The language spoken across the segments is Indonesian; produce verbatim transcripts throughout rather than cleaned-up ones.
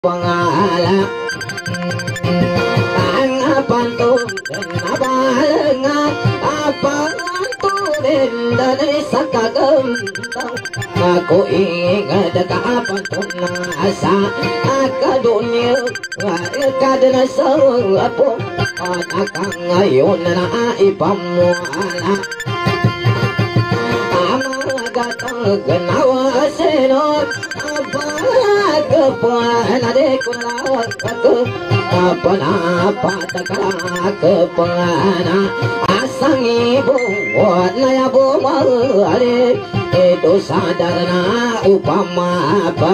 Pangala ang apantong nabalangan apantong dari sa kagandang ako ingat kaapantong nasa akadunya kadana sa apo at akang ngayon na ipamuala gatang ganawa senot kepuan adek kulawak aku apa apa takala kepuan asang ibu warna ya bu mare itu sadarna upama apa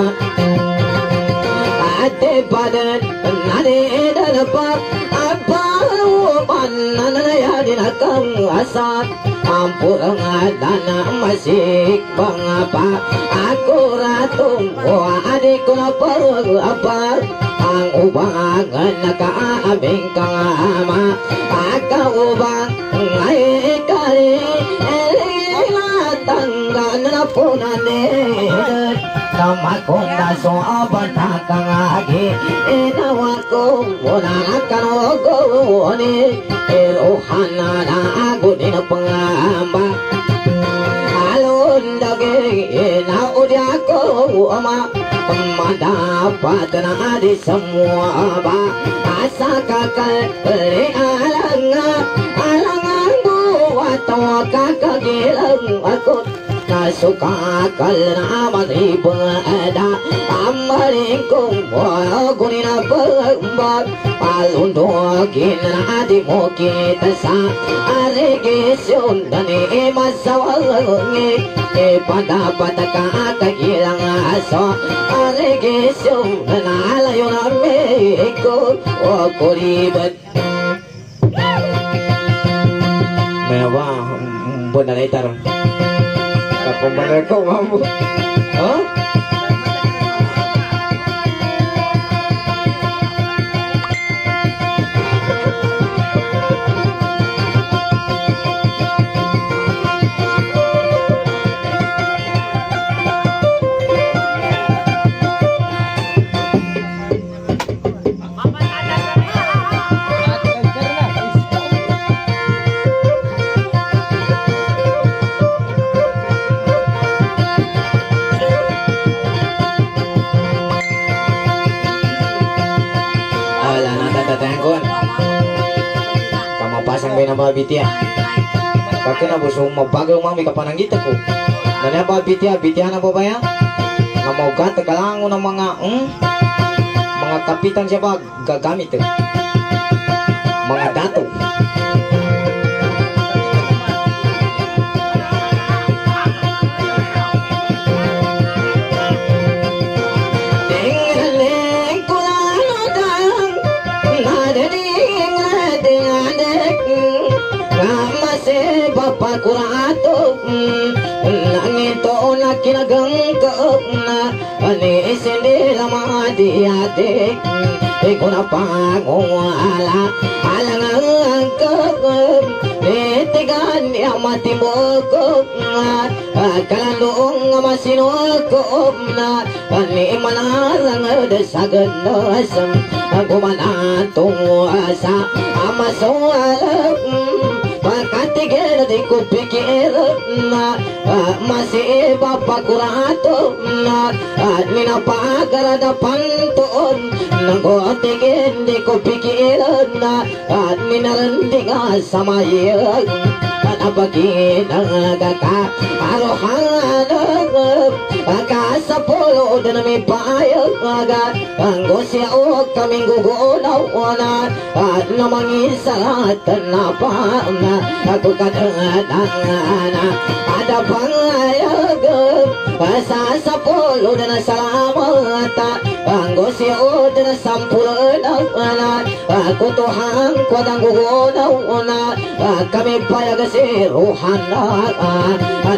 ate badan nade dalapa apa mana ya dinakang asat ampurang dana masih bangapa aku ratung wah adik na perlu apa ang ubangan nakaabing kang ama aka ubang ay kali tanggan na punane nama kunda so abata kang agi inawa ko wala kanogo ni erohana na ako din pangamba alon dage na udia ko ama madapat na di semua ba asa kakal re alanga alangan buat kakagilang ako nasuka kal na maribada amaring kong wagunin na pagmbag palundogin na di mo kita sa arigisyon dani masawangi ipadapat ka kagilang aso arigisyon na alayo na meko o kuribad mewa buwan na itar kapumana ko mamu ha? Bitya kakek na busong mabagal mami kapananggit ako nanya ba bitya bitya na ba ba yan na maugat kalango ng mga hmm? mga kapitan siya ba gagamit eh. Mga dato Pakurato nangito na kinagang kaop na anisin nila mga diyatik ikaw na pangungala alangang kaop nitigan niya matibokop na kalandoong masinokop na animanalang sa ganasam gumanatong sa amasawalang katigil di ko pikir na masih bapak kurato na ninapagarada pantuon nanggotigin di ko pikir na ninarandinga sama iya napagin ang gaka arohan kasapolo dan may payag agad ang gosya o kaming gugunaw na namangisa na pa na ako kadang-adang ada pangayag sa sapolo dan salamat ang gosya o dan sampulan ako tuhang kwadang gugunaw na kami payag si ruhan na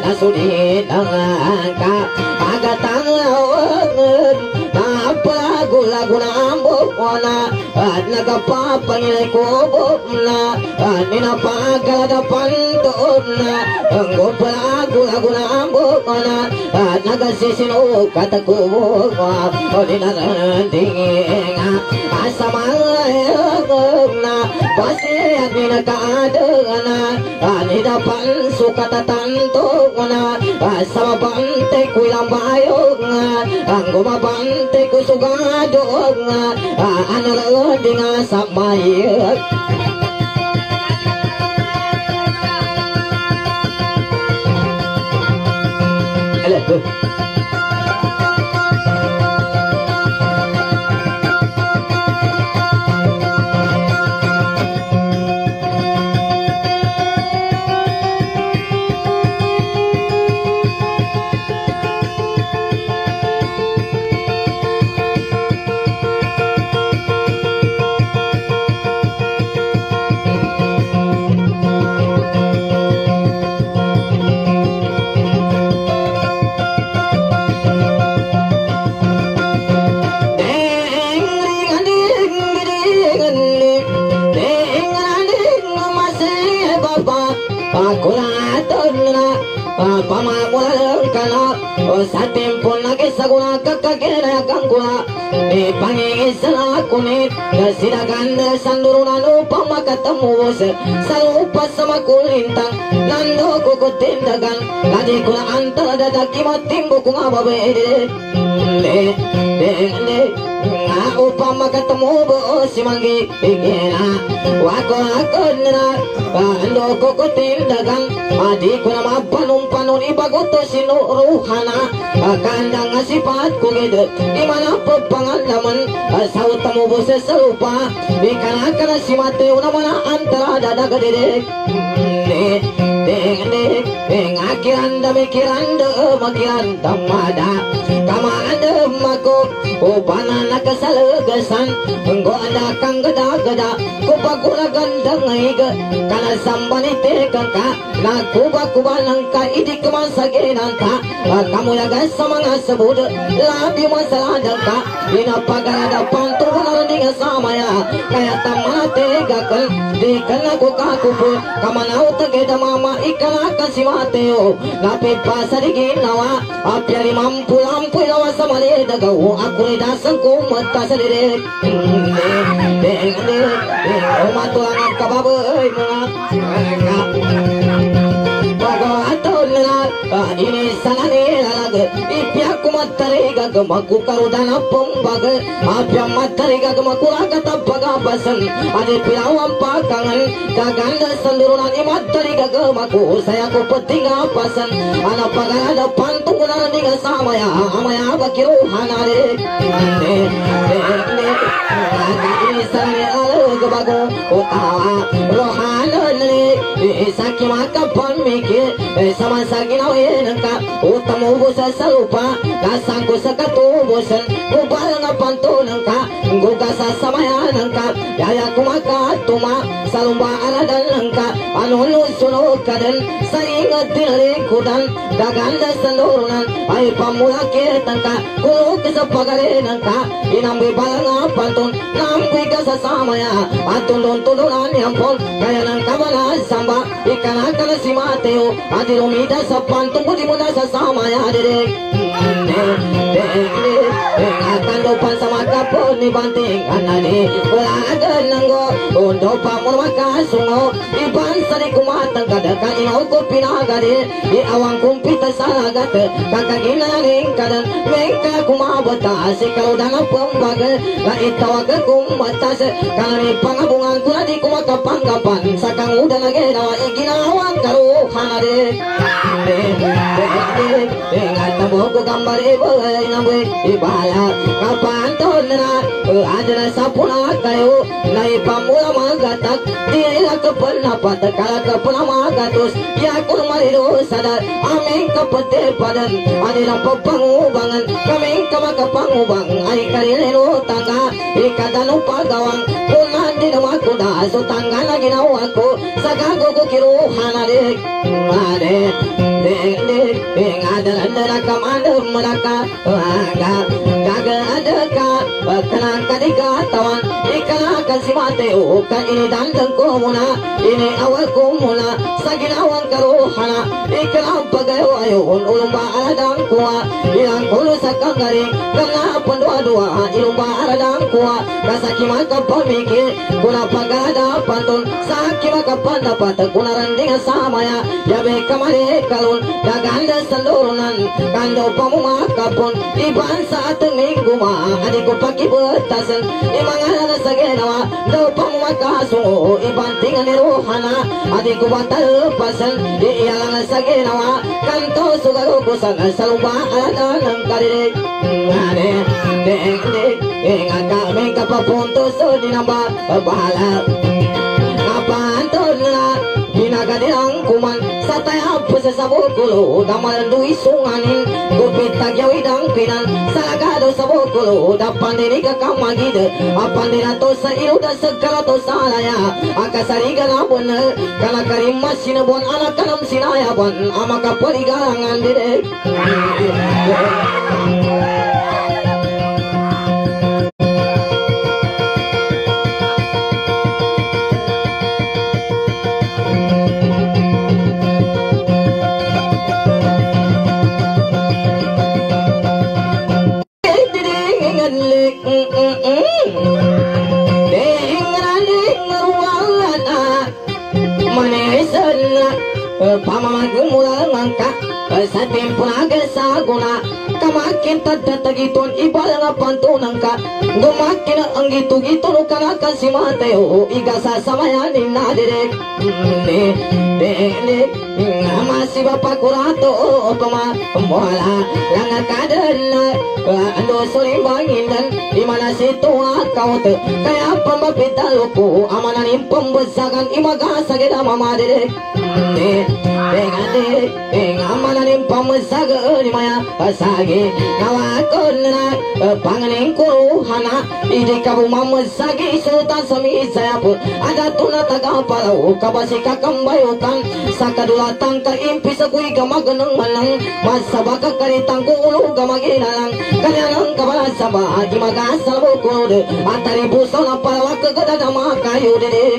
nasudin ang ka agatang awangan napago gula-guna ambona nagapapangilay ko na ninapagala pantona ang pala gula-guna ambona nagasisino katakubo o ninaranding asa mga na pasi at ninakaadana ninapan sukatatanto na sa mabante ko ilang bayog ang gumabante ko sugado ano lang di nga sa mayag alam pamamulang kana o sa tempo na kisaguna kakagina kangkula e pangingisa na kunit na sinaganda sa nurunan upang makatamubos sa lupa sa makulintang nando kukutindagan lagi ko na antara dadaki matimbo kung ababede le le le nga upang makatamubo si manggi igena wako ako na ando kukutindagan adi ko na mapanong-panon ibagoto sinuruhana kandang nga sifat ko gito imana po pangalaman sa utamubo sa lupa ikanaka na si Mateo na mana antara dadagadirik ne deng deng deng akiranda mikiranda makiranda mada kamada mako upana nakasalagasan enggo ada kang gada-gada kupagula ganda ngaiga kana sambanite kangka nakuba-kuba nangka idi kemasaginan ka kamu yaga sa mga sabud labi masaladang ka inapagarada pantunan dengan samaya kaya tamate gakan di kana ko kakupo kamanaw tageda mama ikalaka si Mateo napit pa sa diginawa apyari mampu-lampu lawa sa mali dagaw ako ni dasang ko mata sa direk deng deng deng o matulang ang kababoy mga bago aton na ini sana nilalag ipya kumatariga gamakukarudan apong baga apya matariga gamakuraga tapagabasan adi pilawang pakangan kaganda sandurunan imatariga gamaku saya ko petinga pasan anak pagada pantungunan niga samaya amaya bakiruhan ade ne ne ini sana nilalag bago utawa rohanan ni isaki makapan mikir sama saginaw ka utamubo sa salupa kasangko sa katubusan kubal nga pantunan ka guga sa samayanan ka yaya kumakatuma sa lumbaan adalan ka anunod sunod ka din sa ingat dinalikudan gaganda sa nurunan ay pamulakitan ka kulog sa pagalinan ka inambibal nga pantun nampi ka sa samaya at tulon-tulonan yampon kaya ng kabalas samba ikanaka na si Mateo at ilumida sa pantong kuli mo na sa samaya direk akan lupan sama kapon ni banting anani wala agad nanggo undo pa mo makasungo iban sa di kumatang kada kanino ko pinagari i awang kumpita sa agat kakaginaling kadan mengka kumabata si karudan ang pambagal na itawag kumatas kanami pangabungan ko na di kumakapanggapan sa kangudan na ginawa iginawang karuhan na di ingat tabo ko gambar ibo nabuy ibala kapanton na ada na sapuna kayo na ipamula magatak di ila kapal na patakala kapal na magatos yakul marido sadar aming kapate padan adilang pagpangubangan kaming kamakapangubang ay karinero tanga ikadano pagawang kunan din ang makuda so tanga na ginawa ko sa gago ko kiruhan na dik ade dik dik dik ada ada kamanda meraka aga gaga ada ka Kenang kadikatawan ikanakan si Mateo kan ini dandang ko muna ini awal ko muna sa ginawang karuhana ikanang pagayo ayon ulong baaladang kuwa ilang kulo sa kagaring kana pandua-dua ilong baaladang kuwa kasaki makapamikir kuna pagada pantun saki makapandapat kuna randing samaya yabe kamari kalun gaganda sandorunan kando pamumakapon iban sa ateng minggu ma adiko pakibutasan imangana sa genawa do pamumakasungo ibantingan ni rohana adiko batalpasan iyalang sa genawa kanto sugagukusan sa lumbaan ng karinig ngane deng deng ingat kami kapapunto so dinamba bahala kapantol na ginagadilang kuman sa tayap sa sabukulo damal duy sunganin gupit tagyawidang pinan sa lagado sa bukulo dapan dini kakamagid apan dinato sa iluda sa karato sa alaya akasariga na bener kana karimas sinabon anak kanam sinayaban amaka paligarangan dide pamamagmula ngangka sa tempo nagasaguna kamakin tadatagiton ibala nga pantunang ka gumakin ang gitu-gitu no kanakan si Mateo igasa samayanin na direk ne ne ne nga masih bapak kurato o pama mola langat kadan ando solimbangin dan dimana situ kau te kaya pambapitalo ko amananin pembesakan imagasa kita mama direk ne Dengade, engamanin pamasaga ni maya pasagi nawakon na panganing kuruhana idi kabu mamasagi sultan sami saya pun ada tuna taga palau kabasi kakambayukan sakadulatan ka impi sakui gamaganang manang masabaka karitang kuulu gamaginalang kanyanang kabala sabah gimagasal bukulod atari buso na palawak kagada makayu dede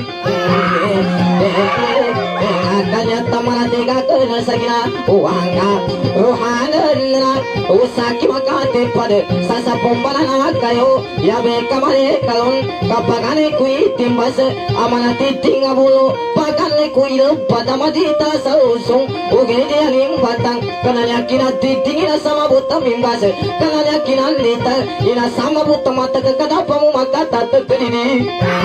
kanya tamara tega kena sagina uanga rohanana usaki makate pade sasa pombana kayo yabe kamare kalon kapagane kui timbas amana titinga bulu pagane kui pada madita sausung ugede aning batang kananya kina titingina sama buta mimbas kananya kina lita ina sama buta mata kada pamu makata tekini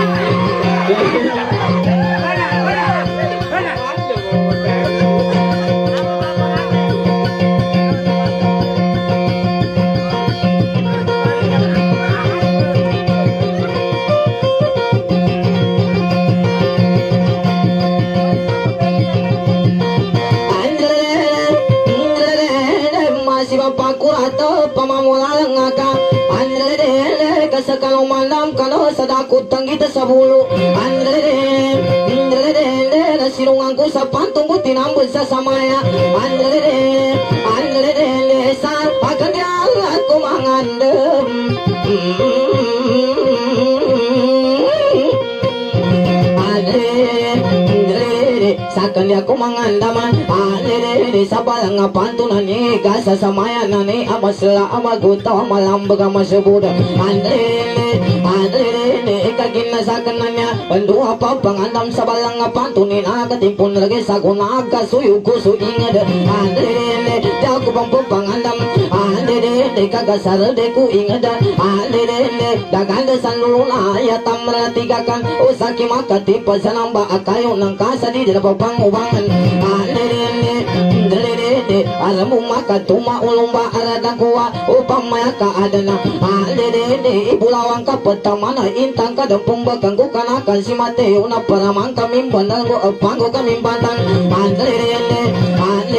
kalau malam kalau sadakut tanggita sa bulu andrere andrere na sinungangku sa pantungku tinambut sa samaya andrere andrere sa akan dia aku mangandem andrere sakan dia aku mangandaman andrere sa balang pantunan ni gasa samaya nani amasla amaguta malam baga masabuda andrere Adrene kagina sa kananya bandu apa pangandam sa balang pantunin agatimpun lagi sa gunaga suyu kusu ingad Adrene jago bambu pangandam Adrene kagasar deku ingad Adrene daganda sanluna ya tamra tigakan usaki makati pasanamba akayo nang kasadi dira pangubangan Adrene Adrene alamu makatuma ulumba aradakuwa upamaya kaadana Adrene ibulawang kapatamana intang kadampung baganggu kanakan si Mateo na paramang kami bandang go apanggo kami bantang Adrene Adrene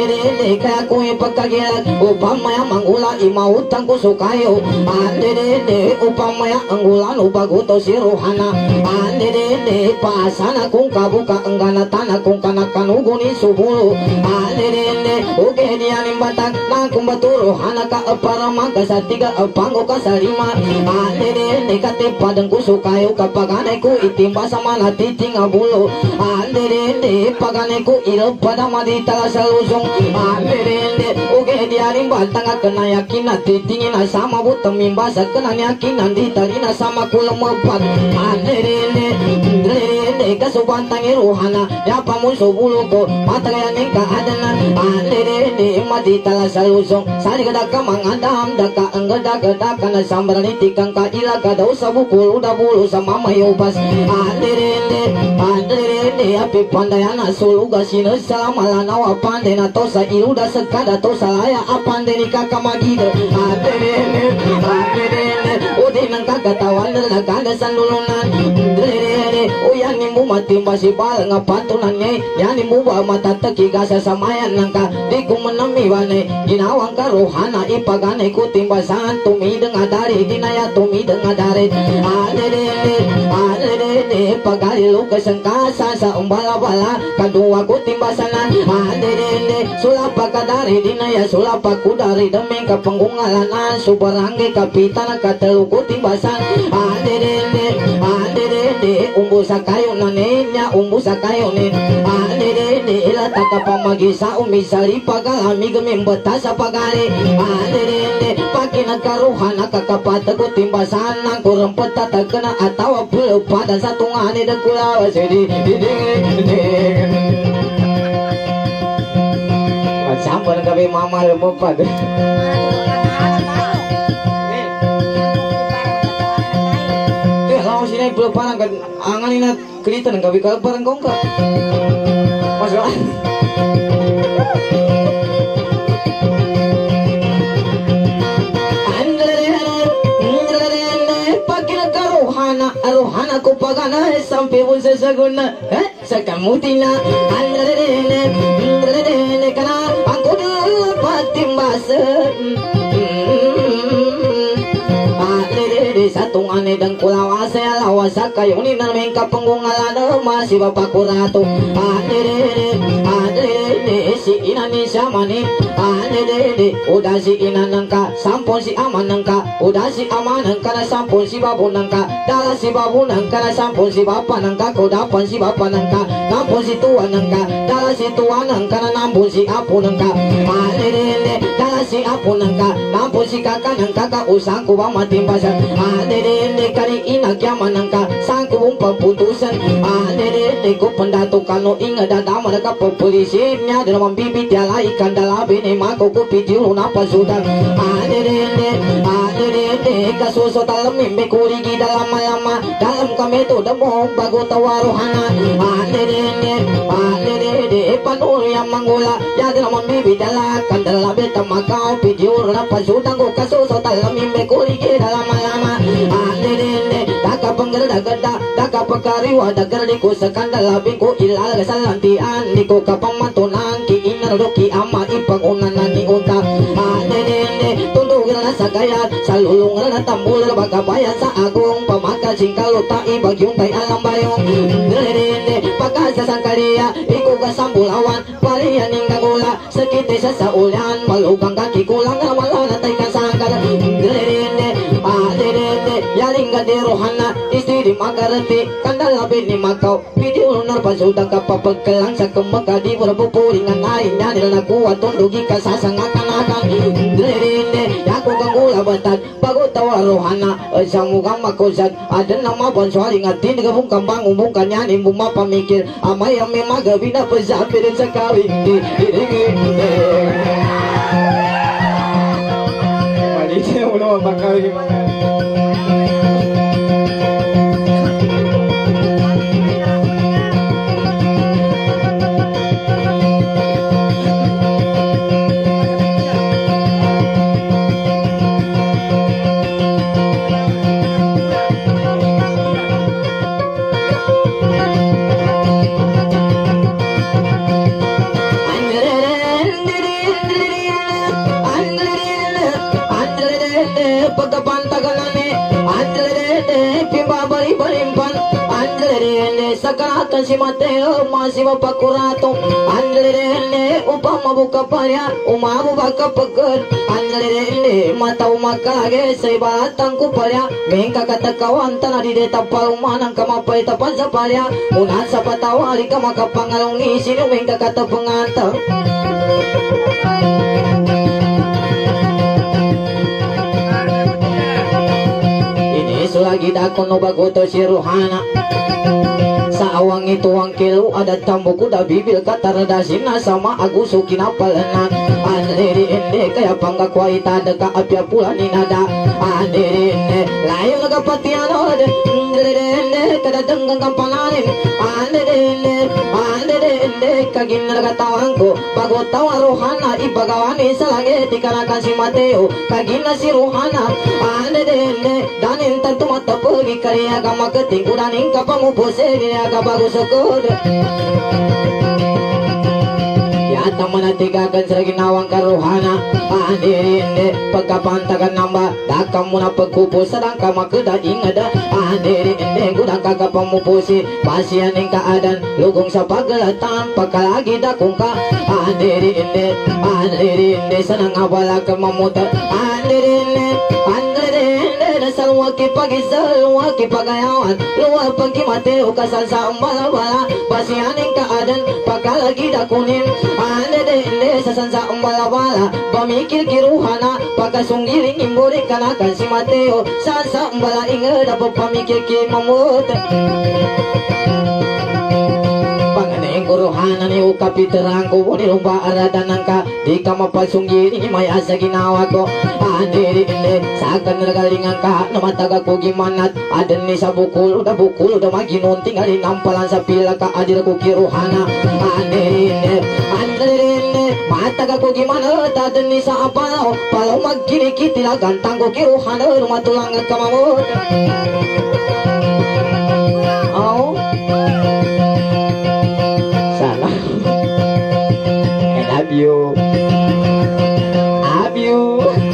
Andere kaya ko ipagkagilag upamaya mangula imautang ko sukayo. Andere upamaya ang ulan upaguto si Rohana. Andere paasana kung kabuka ang ganatana kung kanakanugo ni Subulo. Andere uge dianim batag na kung baturo hana ka para magkasatiga pango ka sa lima. Andere katipadang ko sukayo kapag anay ko itimba sa mana titing abulo. Andere paganay ko ilaw pada madita sa lusong. Andere uge dianim batang at kanayakin na titingin na sama butang mimbasa kananyakin nandita rin na sama kulang mapat. Andere Andere kasubantang iruhana yapa mo subulo ko matagayanin ka adana. Andere madita sa lusong sari kadaka mangadam daka ang gada-gada ka na sambaranitik ang kaila ka daw sa bukul udah bulu sa mamayobas. Andere Andere api pandayan na suluga sinasala malanaw apande na to sa iluda sa kada to sa laya apande ni kakamagida. Andere Andere udin ang kagatawan na nagkagasan lulunan. Andere uyan ni mo matimba si bala nga patunan niya yan ni mo ba matataki ka sa samayan ng ka di ko manamiwan eh ginawang karuhana ipaganay ko timbasan tumidang adari dinaya tumidang adari. Andere Andere pagalilo kasang kasa sa umbala-bala kadua ko timbasanan. Andere sulapa kadari dinaya sulapa kudari daming kapanggungalanan subarangay kapitan katalo ko timbasan. Andere Andere umbu sa kayo na niya umbu sa kayo ni. Andere ilata ka pamagisa umisali pagalami gamimbata sa pagali. Andere pakinagkaruhan nakakapata ko timbasan ng kurang patatag ka na atawa pulo pada sa tungani na kulawa sidi at samba na kami mama lumupad. Kalau sini belum parang kan angan ini kelihatan nggak bisa parang kong ka masalah. Aruhana ko pagana sampai bulsa saguna eh sakamutina. Andrene andrene kana aku dapat timbasa. Andrene satu ane dan kulawase alawasa kayo ni nameng kapanggungalan masih bapak kurato. Andrene andrene si inani samani. Andrene udah si inanangka sampun si amanangka udah si amanangka na sampun si babunangka dala si babunangka na sampun si bapanangka kodapan si bapanangka nampun si tuanangka dala si tuanangka na nampun si apunangka. Andrene dala si apunangka nampun si kakanangka ka usangku ba matimbasan. Andrene kari inagyamanangka sangku bung pamputusan. Andrene ko pendato kano inga dadama na kapopolisinya dalam bibit yala ikan dalabi ni mako ko pidiyo na pasudan. Andrene Andrene kasuso dalam mimpi kurigi dalam malama dalam kami to demo bago tawaruhana. Andrene Andrene panul yang mangula ya dalam mimpi dala kan dalabi tamakau pidiyo na pasudan ko kasuso dalam mimpi kurigi dalam malama. Andrene daka panggerda gada daka pakariwa dagar di ko sakandalabi ko ilal salantian di ko kapamatunan ki inaroki ama ipangunan ni unta. Andrene tundugin na sa gayat sa lulungan na tambul bagabayan sa agong pamaka singkalo tai bagyong tay alam bayong. Andrene pagkasa sang kariya iko kasambulawan pariyan ning kagula sakit sa sa ulan malugang kaki kulang na wala na tay kasangkal. Andrene Andrene yaring gade rohana istri magarati kandalabi ni makau video lunar pasudang kapapagkalang sa kumakadi warabupuringan narin yan nila nakuha tundugi kasasangakan-akan. Andrene yako gangula batag bago tawarohana sa mugang makusad adan na mabanswari ngatin gabung kambang umungkan yan imbuma pamikir amay amay magabi na pasapirin sa kawing malisya mo naman pagkawing Andrene pibabali-balimpan Andrene sakaratan si Mateo masih mapakurato Andrene upama buka parya umamu baka pagod Andrene mata umakalage sa ibaratang kuparya Mengka katakawan tanah di deta palumanang kamapay tapan sa parya Unan sa patawari ka makapangalungi sino mengka kata pengantang lagi dakon no bagoto si Ruhana sa awang itu ang kilo ada tambo kuda bibil kataradasin na sama aguso kinapalanan andiri ende kaya pangga kwaita deka apya pula ni nada andiri ende layo laga patiano andiri ende kada denggang kampananin andiri ende andiri ende kagin laga tawangko bagotawa Ruhana ibagawani sa langit ikanakan si Mateo kagin na si Ruhana andiri ende danin tanto mata pergi karya agama keting udaning kapamu pose aga bagus sekod ya taman tigakan seragi nawang karuhana andirinde pagkapantagan namba dakam muna pagkupo sedang kama keda ingada andirinde gudang kagapamu pose pasianing kaadan lugong sa pagalatan pagkalagi dakong ka andirinde andirinde sanang abala kamamuta andirinde andirinde dasal waki pagisal waki pagayawan luar pagi Mateo kasal sa umbala-bala pasianing kaadan pagkalagi dakunin andede sasan sa umbala-bala pamikir kiruhana pagkasunggiling imburi kanakan si Mateo sa sa umbala inga dapat pamikir kimamut kuruhanan ni ukapiterang ko ni lumba aradanan ka di ka mapasunggi ni may asa ginawa ko andiri inde sa akan nagalingan ka namataga ko gimanat adan ni sa bukul udah bukul udah maginunting ali nampalan sa pila ka adir ko kiruhana andiri inde andiri inde mataga ko gimana adan ni sa apalaw palaw magkinikiti la gantang ko kiruhana rumatulang ka mamut oh you love you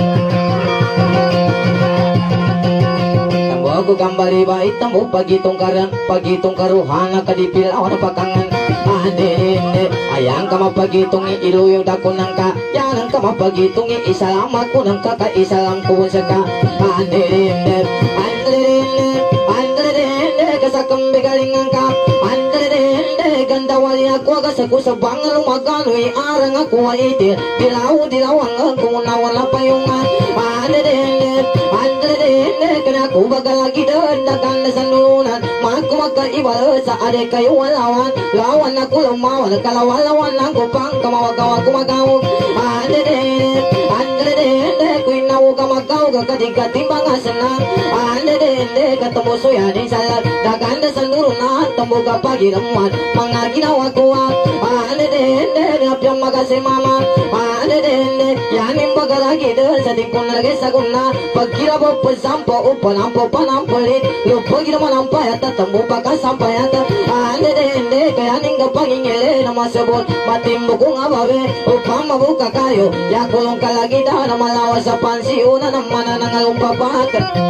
tambo aku gambari bait tambo pagitong karan pagitong karuhana kadipilaw na pakangan andene ayang ka mapagitong iluyo dako nang ka yanang ka mapagitong isalam ako nang ka kaisalam ko sa ka andene andene andene kasakam begalingan ka andene ganda wali aku aga sa kusa bangal maganoy arang ako itir dilaw dilawang ako nawala payungan andene andene kana ko bagal lagi dandakan sa nulunan maku maka ibal sa ade kayo walawan lawan ako lumawan kalawalawan lang ko pang kamawagaw ako magaw andene andene ko inaw ka magaw kadiga timbang asana andene katamo soyanin salat daganda sa nulunan tambuga pagiramuan mga ginawa ko andene apyang magase mama andene yanin bagalagi dal sa dipon lagi sa guna pagkira po pasampo upanampo panampolit lupagira manampay at tatambo pagkasampay at andene kaya ningga pangingele na masabot matimbo kong ababe upang mabuka kayo yakulong kalagida na malawa sa pansiuna ng mananangalong papat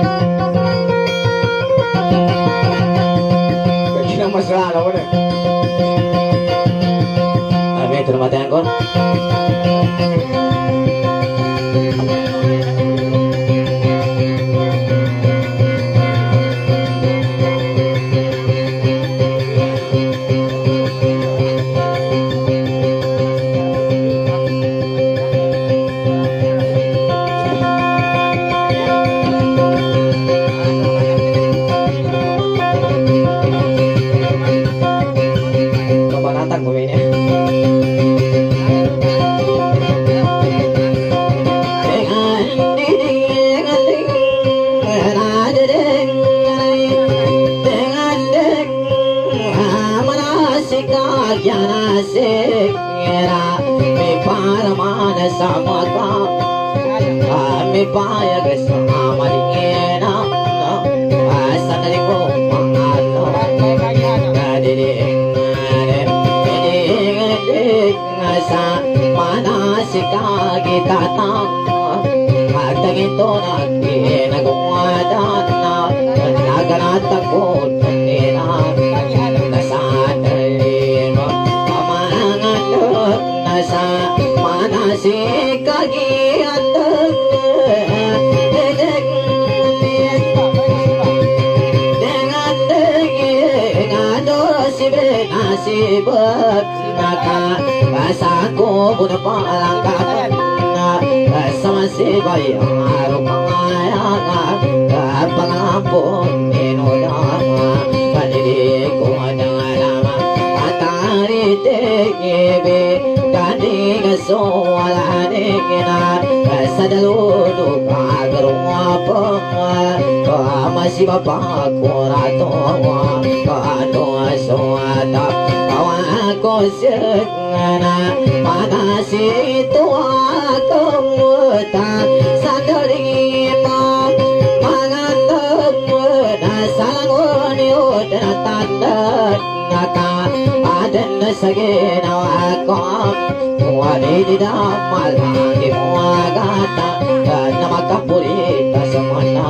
kaya na masalala mo na abe ito na matayan ko kami payag sa malingena asa na rin ko mga ano nadiling nadiling sa manasikagitatan magtagito na ginagawadan na nagana takot nila nasa dalimo kamanganak nasa manasik kagiatan dengan dengeng ado sibe nasibak naka kasaku pun palangkat sama si bayang pangayangan pangampun inodama pandidiku dengan nama atari tegebe kanding soalaningina sadaludu kagerwa pang masih bapak kuratowa kado suata kawaku sengana manasi tua kemutan sadarima mangantemu nasalanguni udah tanda naka aden sagena akom wani di damal di muagata nama kapurita semana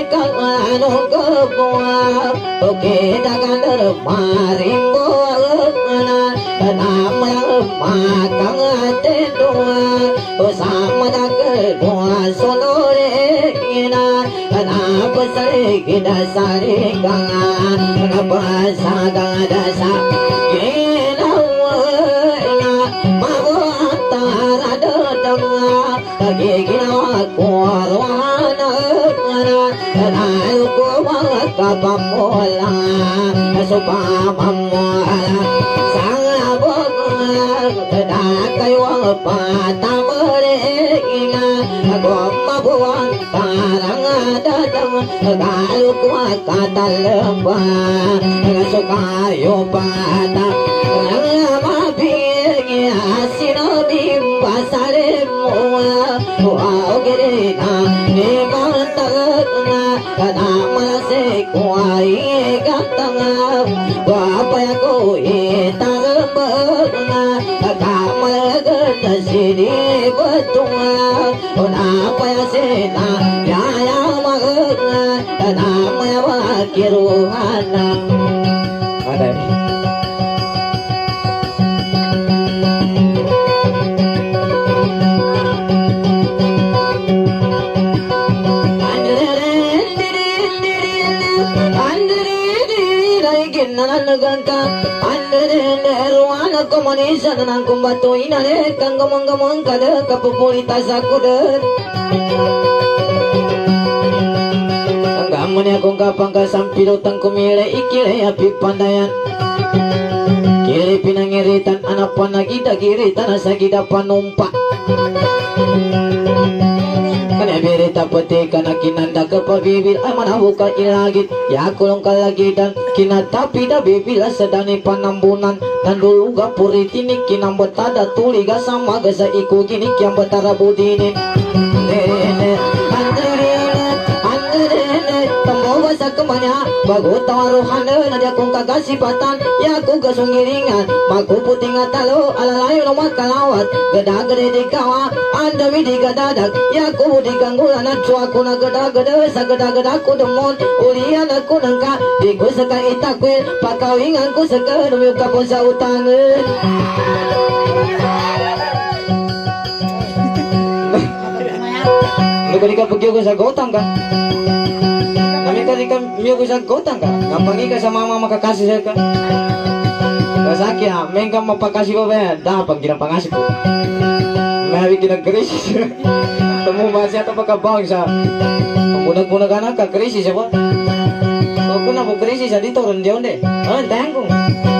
kano kebuah oke dagan marimbo na nama makang tendua sama dak dua sonore ina kenapa sare kita sare kangan kenapa saga dasa kena ina mabu antara dadang lagi kena kuarwana na luku maka pamola supamamola sang abang kayu patamere ina goma buang karang dadang kaluku kata lemba sukayo pada mabi asinobi pasare mua wow gerena ne mantana kana malase kuai gatanga apa ya ko itagambana kamal sini betunga apa ya sena ya ya magna nama ya wakiruhana ada ganta andere ruana komunisa nang kumbato inale kanggamang-gamang kada kapupulita sakudet anggamane akong kapangka sampiro tang kumire ikire api pandayan kiri pinangiritan anak panagida giritan asagida panumpa kana berita peti kana kinanda kepabibil amanah buka ilagit ya kulong kalagidan kinatapi da bibila sedani panambunan dan dulu gapuri tinik kinambet tada tuli ga sama gasa iku gini kiam betara budinin nene andrene andrene tembawa sakumanya bago tawaruhana nadia kong kagasipatan ya ku gasunggiringan maku puting atalo alalayo no makalawat geda gede di kawa anda widi gadadak ya ku di ganggulan cua ku na geda gede sa geda geda ku demon ulian aku nangka di ku seka itakwil pakawingan ku seka demi kapon sa utangan lu kadika pagyo ko sa gotang ka kami kadika miyo ko sa gotang ka ngapangi ka sa mama makakasih sa ka kasaki ha mengka mapakasih ko ba dapat ginang pangasih ko mawi ginang krisis temu masih atau pakabang sa punag-punag ka na ka krisis ba kung na po krisis sa dito ron diyon de ah tangkong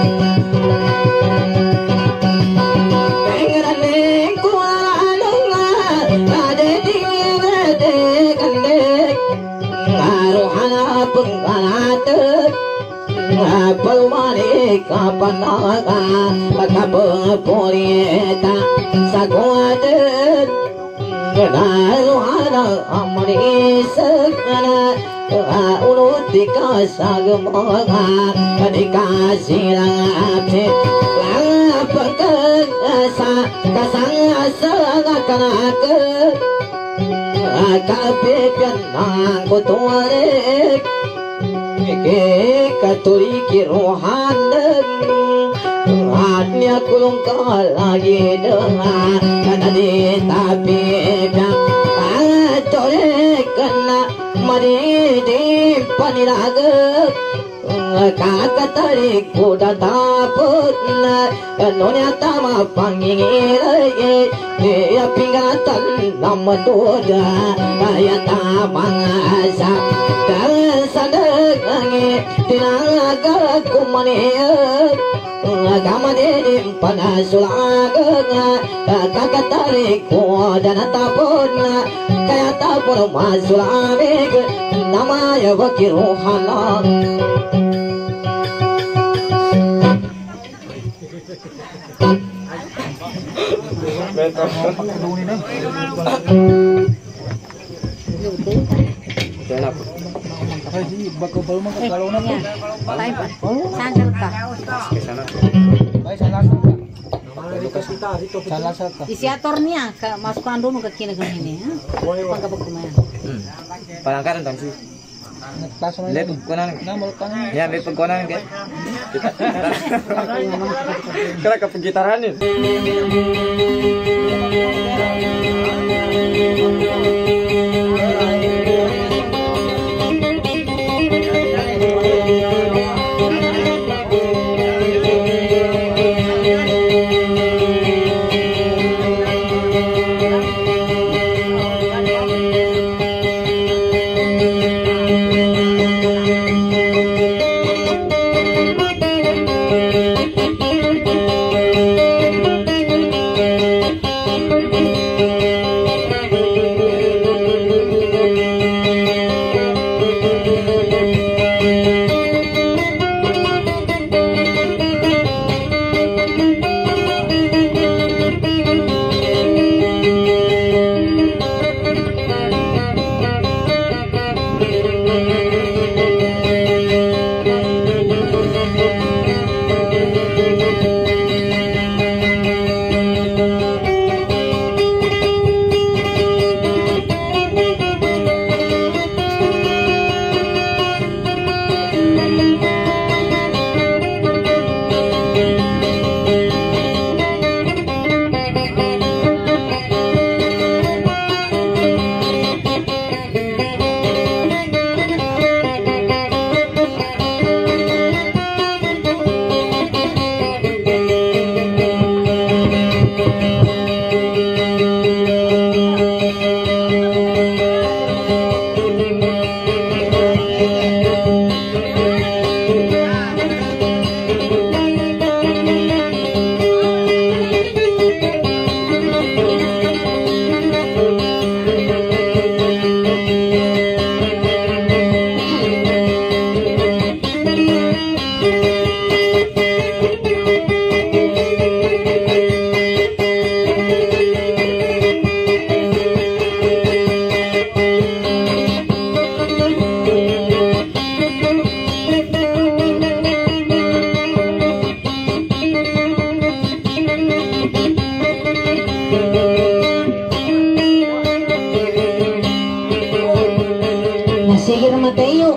Palumani kapanaga kapaporieta saguadet naluhana amanisakana unutika sagamaga dikasirangapse lapakan sa kasangasa kapepian nangkotuarek ke katoliki rohanan hatnya kulung kalagi dengan kata di tapi atole kena mari di paniraga kakak tarik kuda taput nonya tama panggil dia pingatan nama doda kaya tamang asa dan sadang tinaga kumane kamane panasulaga kakak tarik kuda taput kaya taput masulabeg nama ya wakiruhala Isiatornya ke masukkan dulu ke kini ke sini. Pakai bagaimana? Palangkaran tang sih. Lihat kunan. Ya, lihat kunan guys. Kita. Kira kepegitaranin. Sige naman tayo.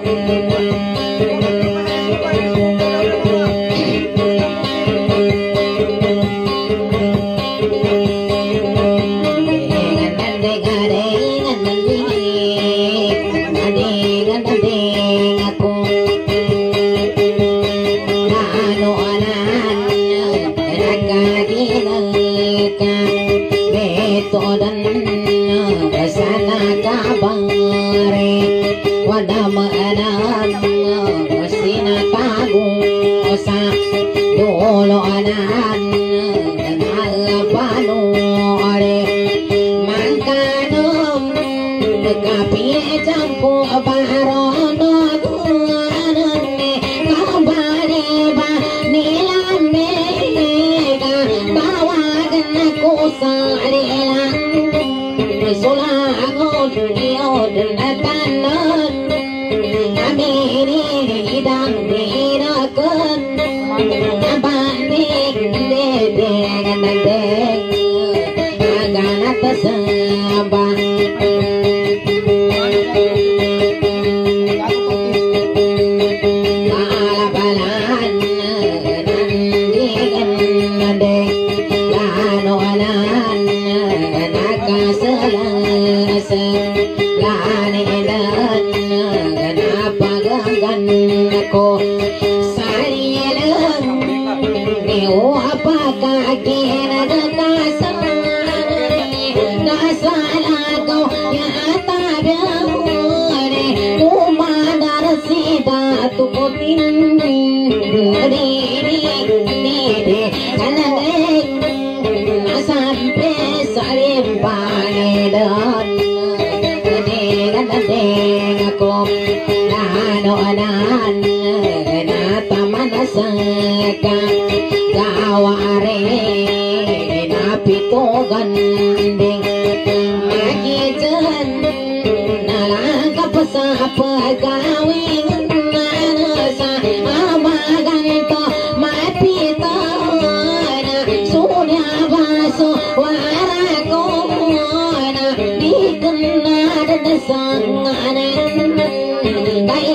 Kaya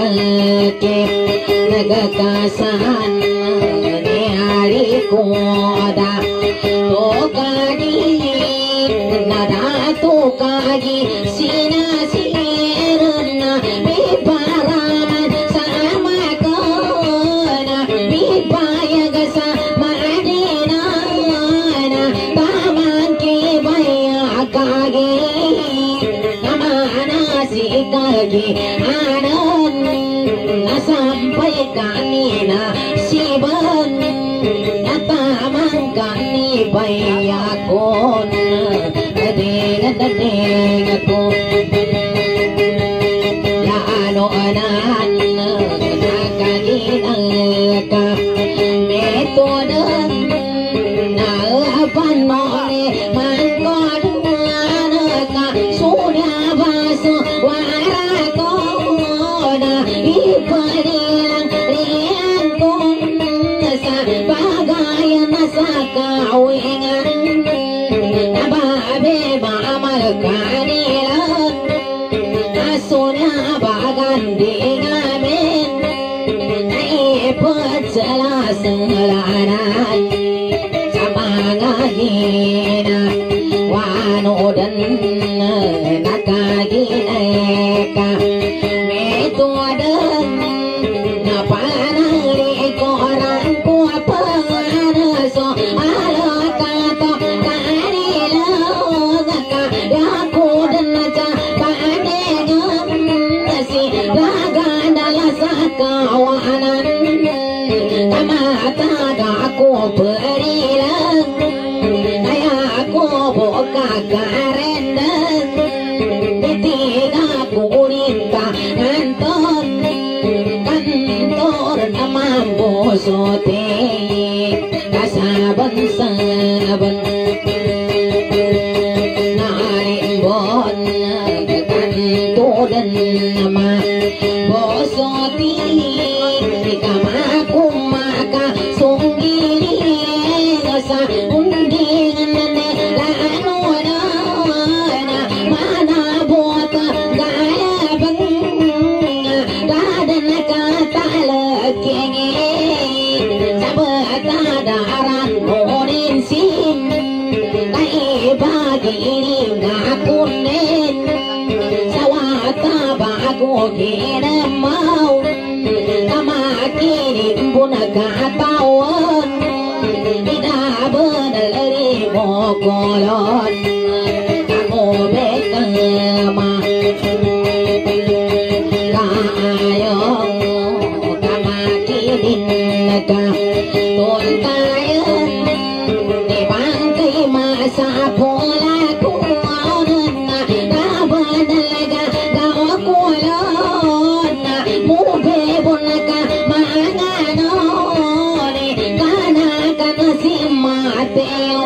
sakit nagakasan ni hari koda to kagi nada to kagi sinasirna biparaman sama kona bipayag sa madina na taman ki baya kagi si kagi anon nasampai kanina siban natamang kani bayakon kadeng kadeng ako laano anan nakaginang ka metodan na apan mo man ko ka sudah baso warakona ipanilang riyan kong sa bagayan sa kawingan nababe maamal kanilan aso na bagan di ngamin naipot sa lasalanan sa mga hina wanodan nakagineka metodan na panali ko orang ko panganaso alakato kanila ka yakudan na sa panegan si lagadala sa kawanan kamataga ako perilang kaya ako buka karendan itiga kunita kanton kantor na mambosote kasaban-saban narimbon kantodan nama bosoti kamakumaka sunggili sa undingan na laano na manabot galabang dadan katalaging sa batadaran monin sim kaibagiling akunin sa wata bago ginamaw kamakinig po nagkatawan idabanalari mo kolon ako bekama kaayong kamakinig ka tuntayan di bangkay masapola kuwanan na nabanalaga gawa kolon na mubebon ka maanganon kana kana si Mateo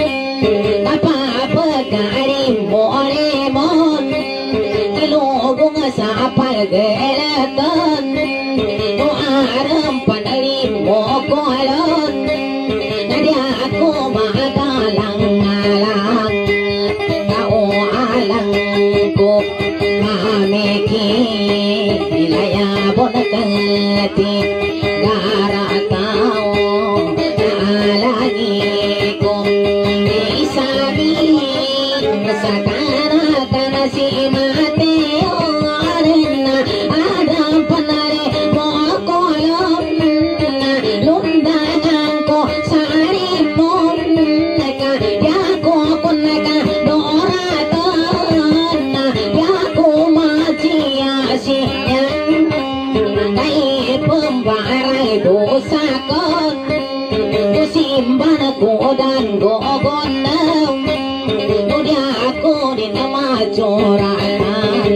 kapapagarim mo lemon kilogong sa paggelatan no aram panalim mo kolon nadi ako magalang-alang kao alang ko mameki ilayabon kati garatao naalagi ko isabi sa tanata si Mateo na adam panare mo kolon na lundangan ko sa arimon naka yako ko naka doratan na yako matia siya kay pembaray dosa kon kusimban ko dan gogon udah aku di nama corakan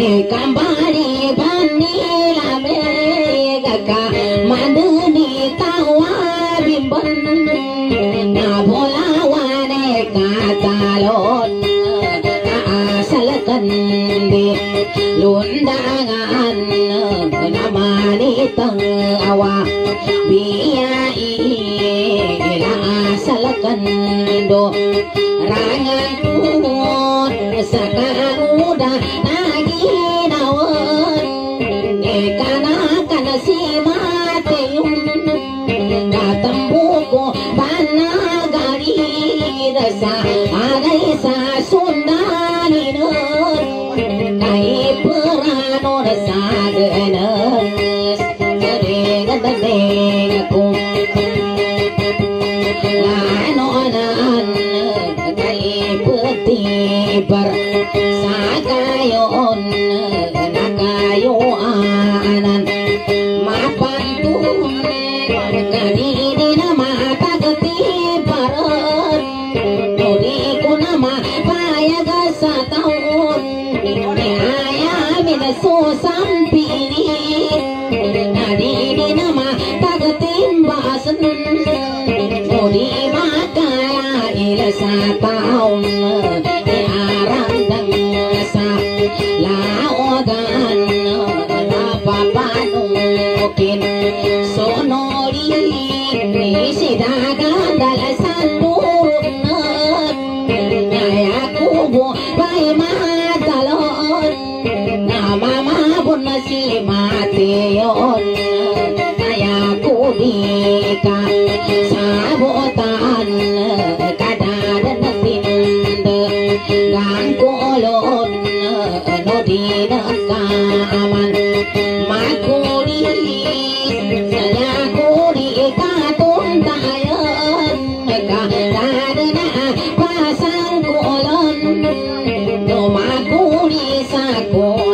kambari banila megaka manduni tawa bimban na bolawane katalon asalakan di lundangan namanitang awa biyai ila asalakan do rangan kumot sa kanuda naginawan ikana kana si mateyum katambuko banagari dasa agay sa sundaninun kay perano na sa ganas kadeng-kadeng ako lanonan kay petibar sa kayon na kayoanan mapantun kanini na matagtibaran tuli ko na mapayag sa taon ni ayamin susampili kanini na matagtimbasan tuli makaya ila sa taon ni arandang sa laodan napapanukin sonori ni sidagan dalasan lurunat ngaya kubo bay madalon namamabon na si Mateon kaya kubika sabotan kadadan na tinde gangkolon no di nakaman makulis saya kuri katuntayan kadadan na pasang kolon no makulis akon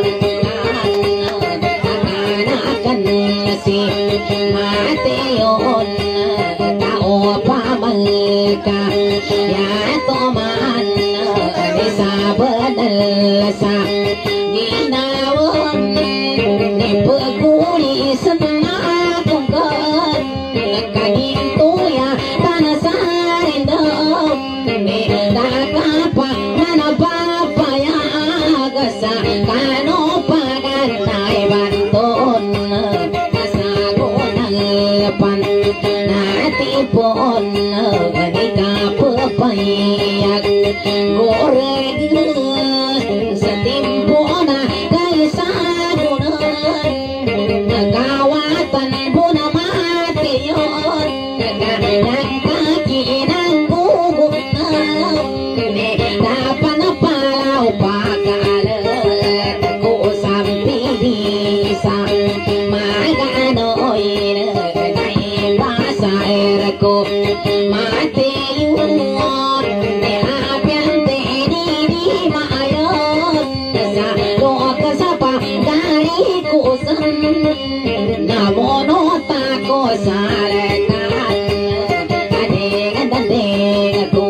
akanakan si Mateon tao pamalka ya toman sa badal sa ginawang ni pagkulisan na kungkan nakaginto ya panasarin daw ni nakapang na napapayag sa kano paganay banton kasagunan pan natipon ni kapapayag goreng sa timpo na kay sagunan nagawatan po na mati yun nagkakinang gugunan dapan na palaw pakalat ko sa pidisa maganoy nagay pasair ko mati yun namono tako sa lekan kadeng-kadeng ako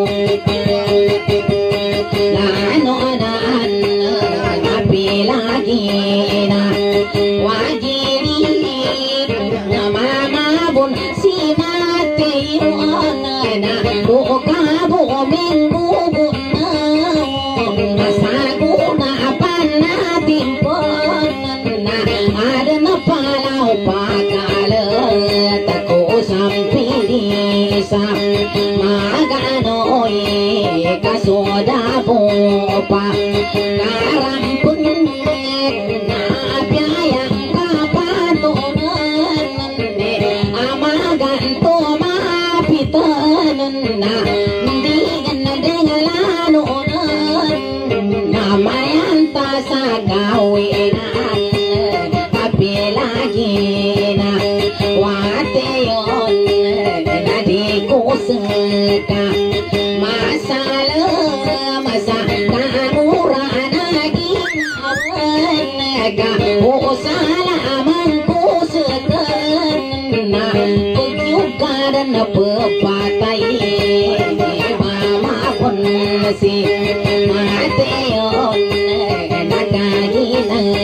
lanonan napilagi na wagirit na mamabon si Mateon na bukabo minggubo na nasaguna pan natin po ada na palaw pakalat ako sampilisa maganoy kasodabo pa karampeng na biyayang kapatungan amaganto mapitan na hindi na dengalanunan namayanta sa gawin lagi na wate yon na di ko seka masala masa kanura naging awan naga usala man ko sekan na pugyugaran na pepatay mama pon si mate yon nagagina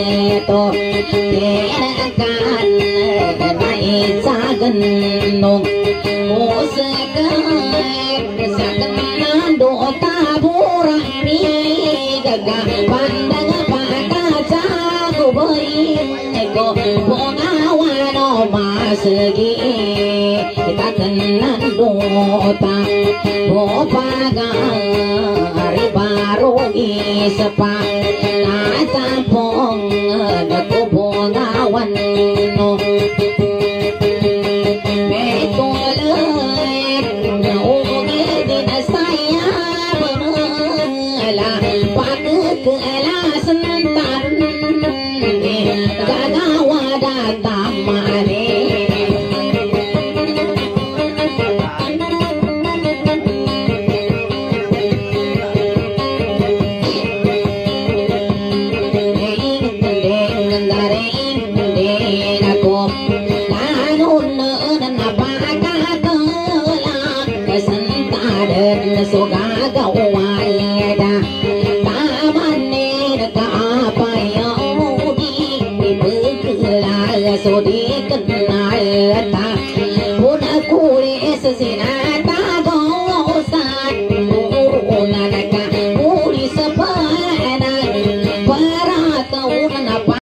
sagan nong Musakan sagan do taburani gaga pandang pakaca kuboy ko bongawano masegi kita kenan dota bopaga hari baru ispa kacapong naku bongawan no betulek nauge din saya pemela pakekela sentan gagawa datang mane so di